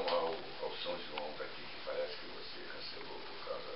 ao São João daqui, que parece que você cancelou por causa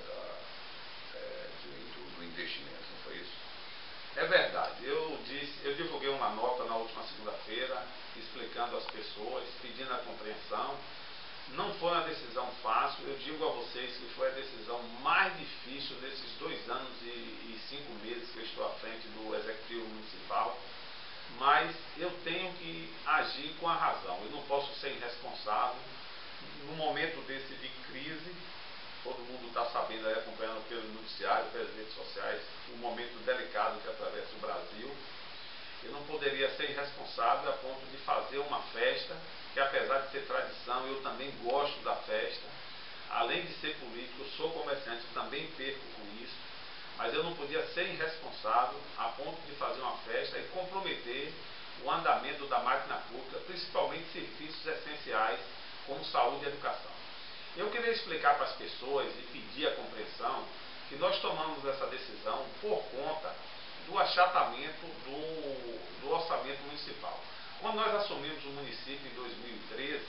do investimento, não foi isso? É verdade. Eu divulguei uma nota na última segunda-feira, explicando às pessoas, pedindo a compreensão. Não foi uma decisão fácil. Eu digo a vocês que foi a decisão mais difícil desses 2 anos e 5 meses que eu estou à frente do Executivo Municipal. Mas eu tenho que agir com a razão. Eu não posso ser irresponsável. No momento desse de crise, todo mundo está sabendo aí, acompanhando pelo noticiário, pelas redes sociais, um momento delicado que atravessa o Brasil. Eu não poderia ser irresponsável a ponto de fazer uma festa, que apesar de ser tradição, eu também gosto da festa. Além de ser político, eu sou comerciante, também perco com isso. Mas eu não podia ser irresponsável a ponto de fazer uma festa e comprometer o andamento da máquina pública, principalmente serviços essenciais como saúde e educação. Eu queria explicar para as pessoas e pedir a compreensão que nós tomamos essa decisão por conta do achatamento do orçamento municipal. Quando nós assumimos o município em 2013,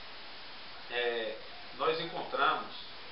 nós encontramos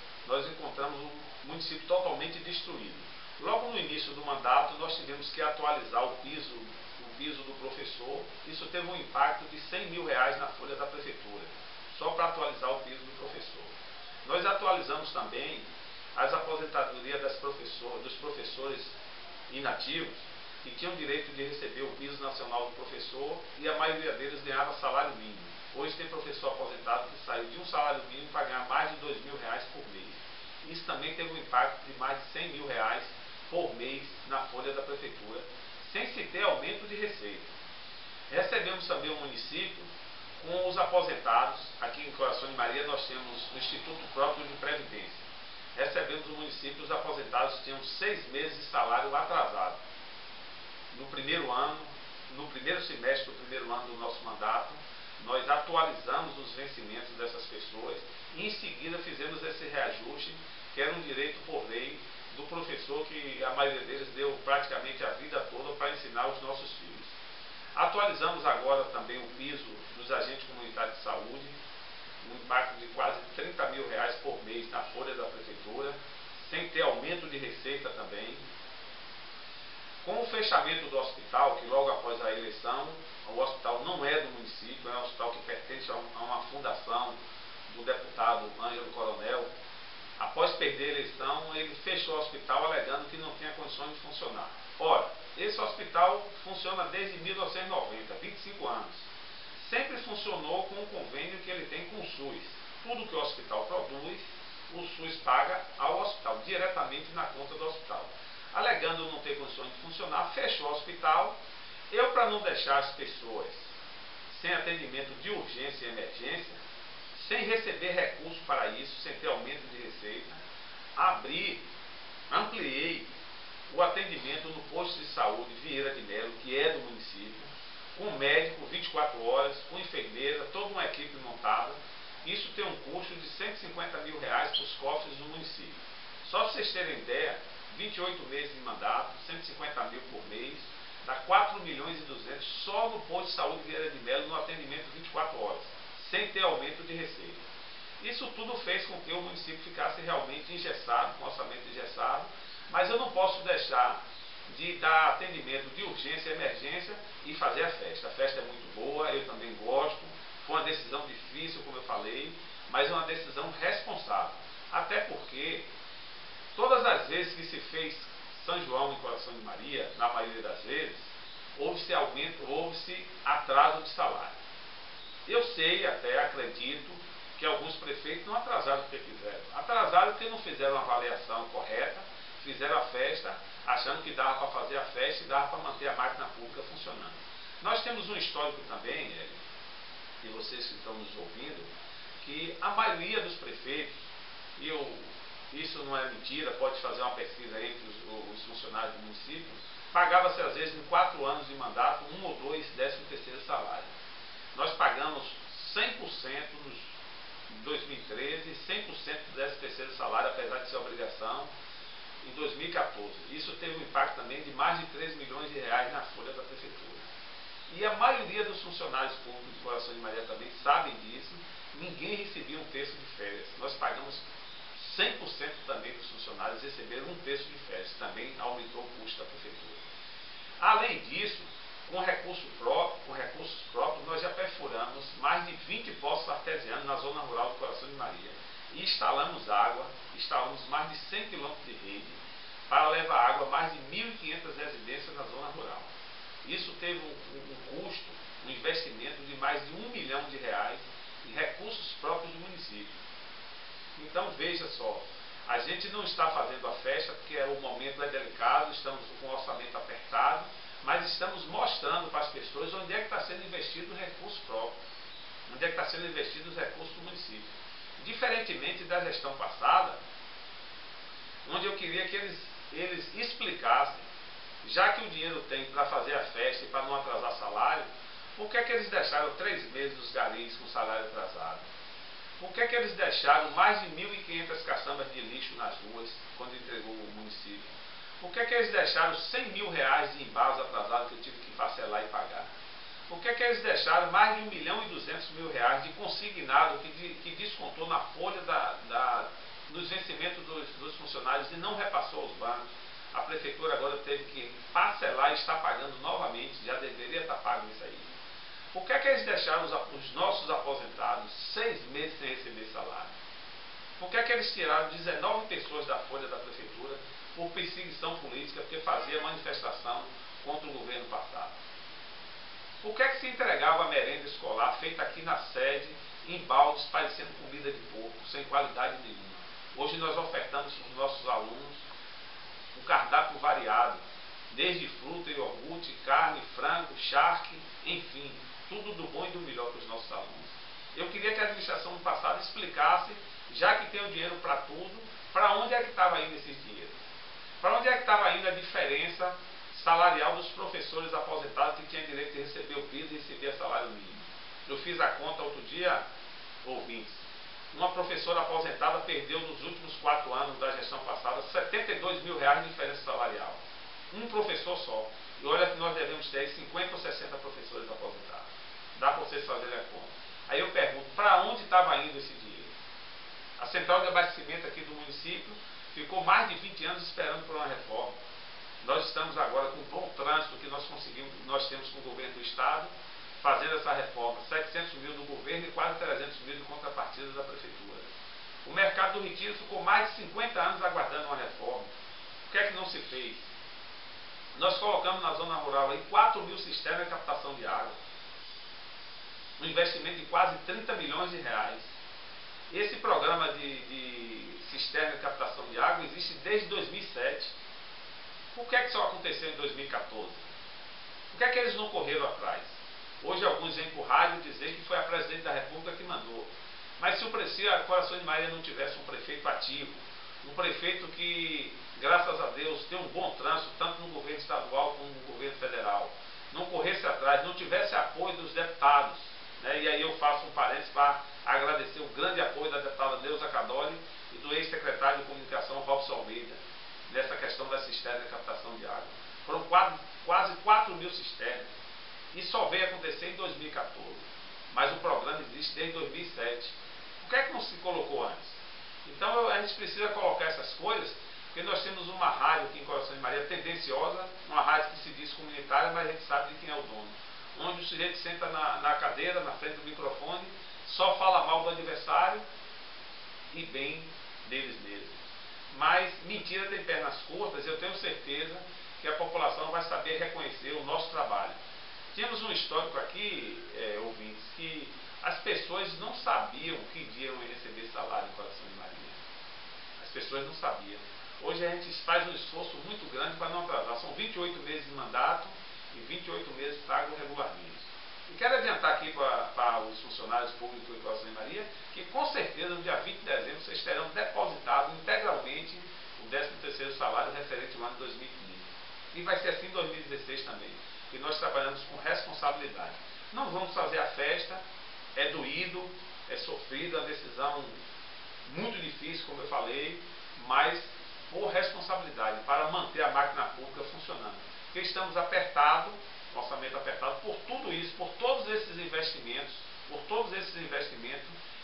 o município totalmente destruído. Logo no início do mandato, nós tivemos que atualizar o piso do professor. Isso teve um impacto de R$100 mil na folha da prefeitura, só para atualizar o piso do professor. Nós atualizamos também as aposentadorias dos professores inativos, que tinham direito de receber o piso nacional do professor, e a maioria deles ganhava salário mínimo. Hoje tem professor aposentado que saiu de um salário mínimo para ganhar mais de R$2 mil por mês. Isso também teve um impacto de mais de R$100 mil por mês na folha da prefeitura, sem se ter aumento de receita. Recebemos também o município com os aposentados. Aqui em Coração de Maria nós temos o Instituto próprio de Previdência. Recebemos o município, os aposentados tinham 6 meses de salário atrasado. No primeiro semestre do primeiro ano do nosso mandato, nós atualizamos os vencimentos dessas pessoas e em seguida fizemos esse reajuste, que era um direito por lei do professor, que a maioria deles deu praticamente a vida toda para ensinar os nossos filhos. Atualizamos agora também o piso dos agentes comunitários de saúde, um impacto de quase R$30 mil por mês na folha da prefeitura, sem ter aumento de receita também. Com o fechamento do hospital, que logo após a eleição, o hospital não é do município, é um hospital que pertence a uma fundação do deputado Ângelo Coronel. Após perder a eleição, ele fechou o hospital alegando que não tinha condições de funcionar. Ora, esse hospital funciona desde 1990, 25 anos. Sempre funcionou com o convênio que ele tem com o SUS. Tudo que o hospital produz, o SUS paga ao hospital, diretamente na conta do hospital. Alegando não ter condições de funcionar, fechou o hospital. Eu, para não deixar as pessoas sem atendimento de urgência e emergência, sem receber recursos para isso, sem ter aumento de receita, ampliei o atendimento no posto de saúde Vieira de Melo, que é do município, com médico 24 horas, com enfermeira, toda uma equipe montada. Isso tem um custo de R$150 mil para os cofres do município. Só para vocês terem ideia, 28 meses de mandato, 150 mil por mês, dá 4 milhões e 200 só no posto de saúde Vieira de Melo, no atendimento 24 horas, sem ter aumento de receita. Isso tudo fez com que o município ficasse realmente engessado, com orçamento engessado, mas eu não posso deixar de dar atendimento de urgência e emergência e fazer a festa. A festa é muito boa, eu também gosto. Foi uma decisão difícil, como eu falei, mas é uma decisão responsável. Até porque todas as vezes que se fez São João em Coração de Maria, na maioria das vezes, houve-se atraso de salário. Eu sei, até acredito, que alguns prefeitos não atrasaram porque quiseram. Atrasaram porque não fizeram uma avaliação correta, fizeram a festa, achando que dava para fazer a festa e dava para manter a máquina pública funcionando. Nós temos um histórico também, e vocês que estão nos ouvindo, que a maioria dos prefeitos, isso não é mentira, pode fazer uma pesquisa aí entre os funcionários do município, pagava-se às vezes em 4 anos de mandato, 1 ou 2 13º salário. Nós pagamos 100% em 2013 e 100% do 13º salário, apesar de ser obrigação, em 2014. Isso teve um impacto também de mais de R$3 milhões na folha da prefeitura. E a maioria dos funcionários públicos de Coração de Maria também sabem disso, ninguém recebia um terço de férias. Nós pagamos 100% também dos funcionários receberam um terço de férias. Também aumentou o custo da prefeitura. Além disso, com recursos próprios, nós já perfuramos mais de 20 poços artesianos na zona rural do Coração de Maria. E instalamos água, instalamos mais de 100 quilômetros de rede para levar água a mais de 1.500 residências na zona rural. Isso teve um custo, um investimento de mais de R$1 milhão em recursos próprios do município. Então veja só, a gente não está fazendo a festa porque o momento é delicado, estamos com o orçamento apertado, mas estamos mostrando para as pessoas onde é que está sendo investido o recurso próprio, onde é que está sendo investido os recursos do município. Diferentemente da gestão passada, onde eu queria que eles explicassem, já que o dinheiro tem para fazer a festa e para não atrasar salário, por que eles deixaram 3 meses os garis com salário atrasado? Por que eles deixaram mais de 1.500 caçambas de lixo nas ruas quando entregou o município? Por que eles deixaram R$100 mil de embalos atrasados que eu tive que parcelar e pagar? Por que eles deixaram mais de R$1.200.000 de consignado que descontou na folha dos vencimentos dos funcionários e não repassou aos bancos? A prefeitura agora teve que parcelar e está pagando novamente, já deveria estar pago isso aí. Por que eles deixaram os nossos aposentados 6 meses sem receber salário? Por que eles tiraram 19 pessoas da folha da prefeitura por perseguição política, porque fazia manifestação contra o governo passado? Por que se entregava a merenda escolar feita aqui na sede, em baldes, parecendo comida de porco, sem qualidade nenhuma? Hoje nós ofertamos para os nossos alunos um cardápio variado, desde fruta, iogurte, carne, frango, charque, enfim, tudo do bom e do melhor para os nossos alunos. Eu queria que a administração passada explicasse, já que tem o dinheiro para tudo, para onde é que estava indo esses dinheiros? Para onde é que estava indo a diferença salarial dos professores aposentados que tinham direito de receber o piso e receber salário mínimo? Eu fiz a conta outro dia, ouvintes. Uma professora aposentada perdeu nos últimos 4 anos da gestão passada R$72 mil de diferença salarial. Um professor só. E olha que nós devemos ter 50 ou 60 professores aposentados. Dá para vocês fazerem a conta. Aí eu pergunto, para onde estava indo esse dinheiro? A central de abastecimento aqui do município ficou mais de 20 anos esperando por uma reforma. Nós estamos agora com um bom trânsito que nós temos com o governo do Estado, fazendo essa reforma. 700 mil do governo e quase 300 mil de contrapartida da prefeitura. O mercado do retiro ficou mais de 50 anos aguardando uma reforma. O que é que não se fez? Nós colocamos na zona rural aí 4 mil cisternas de captação de água. Um investimento de quase R$30 milhões. Esse programa de cisterna de captação de água existe desde 2007. Por que só aconteceu em 2014? Por que eles não correram atrás? Hoje alguns vêm por rádio dizer que foi a presidente da República que mandou. Mas se o Coração de Maria não tivesse um prefeito ativo, um prefeito que, graças a Deus, tem um bom trânsito, tanto no governo estadual como no governo federal, não corresse atrás, não tivesse apoio dos deputados, né? E aí eu faço um parênteses para agradecer o grande apoio da deputada Neuza Cadoli e do ex-secretário de Comunicação, Robson Almeida, nessa questão da cisterna de captação de água. Foram quase 4 mil cisternas. E só veio acontecer em 2014. Mas o programa existe desde 2007. Por que é que não se colocou antes? Então a gente precisa colocar essas coisas, porque nós temos uma rádio aqui em Coração de Maria tendenciosa, uma rádio que se diz comunitária, mas a gente sabe de quem é o dono. Onde o sujeito senta na cadeira, na frente do microfone, só fala mal do adversário e bem deles mesmos. Mas mentira tem pernas curtas, eu tenho certeza que a população vai saber reconhecer o nosso trabalho. Tínhamos um histórico aqui, ouvintes, que as pessoas não sabiam que dia iam receber salário em Coração de Maria. As pessoas não sabiam. Hoje a gente faz um esforço muito grande para não atrasar. São 28 meses de mandato e 28 meses pagos regularmente. E quero adiantar aqui para os funcionários públicos de Coração de Maria que com certeza no dia 20 de dezembro vocês terão depositado integralmente o 13º salário referente ao ano 2015. E vai ser assim em 2016 também. E nós trabalhamos com responsabilidade. Não vamos fazer a festa, é doído, é sofrido, é uma decisão muito difícil, como eu falei, mas por responsabilidade, para manter a máquina pública funcionando. Porque estamos apertados, orçamento apertado, por tudo isso, por todos esses investimentos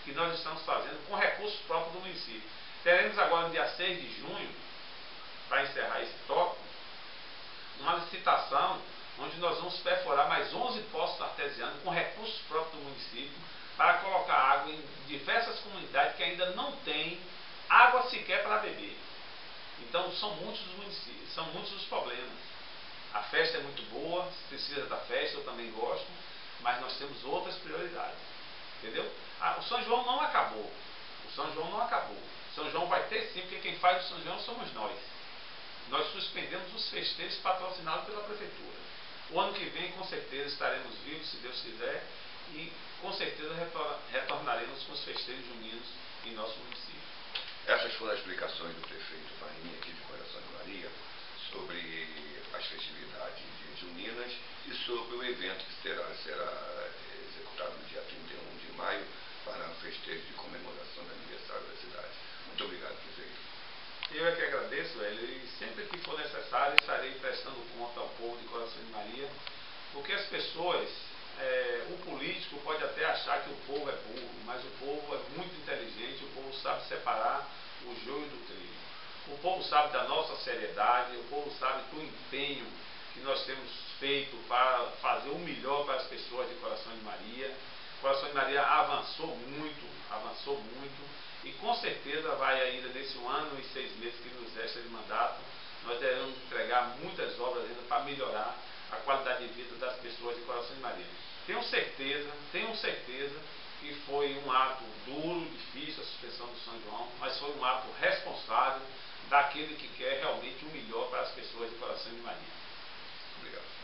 que nós estamos fazendo com recursos próprios do município. Teremos agora no dia 6 de junho, para encerrar esse tópico, uma licitação onde nós vamos perfurar mais 11 poços artesianos com recursos próprios do município para colocar água em diversas comunidades que ainda não têm água sequer para beber. Então são muitos os municípios, são muitos os problemas. A festa é muito boa, precisa da festa, eu também gosto, mas nós temos outras prioridades. Entendeu? O São João não acabou. O São João não acabou. O São João vai ter sim, porque quem faz o São João somos nós. Nós suspendemos os festejos patrocinados pela Prefeitura. O ano que vem, com certeza, estaremos vivos, se Deus quiser, e com certeza retornaremos com os festejos juninos em nosso município. Essas foram as explicações do prefeito Paim, aqui de Coração de Maria, sobre as festividades juninas e sobre o evento que será executado no dia 31 de maio para o festejo de comemoração do aniversário da cidade. Muito obrigado, prefeito. Eu é que agradeço, Hélio, e sempre que for necessário estarei prestando conta ao povo de Coração de Maria, porque as pessoas, o político pode até achar que o povo é burro, mas o povo é muito inteligente, o povo sabe separar o joio do trigo. O povo sabe da nossa seriedade, o povo sabe do empenho que nós temos feito para fazer o melhor para as pessoas de Coração de Maria. Coração de Maria avançou muito, e com certeza vai ainda nesse 1 ano e 6 meses que nos resta de mandato, nós devemos entregar muitas obras ainda para melhorar a qualidade de vida das pessoas de Coração de Maria. Tenho certeza que foi um ato duro, difícil a suspensão do São João, mas foi um ato responsável daquele que quer realmente o melhor para as pessoas de Coração de Maria. Obrigado.